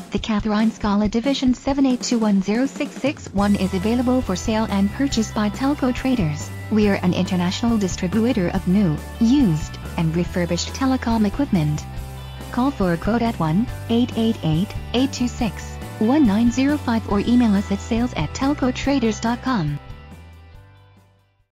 The Kathrein Scala Division 78210661 is available for sale and purchase by TelcoTraders. We are an international distributor of new, used, and refurbished telecom equipment. Call for a quote at 1-888-826-1905 or email us at sales@telcotraders.com.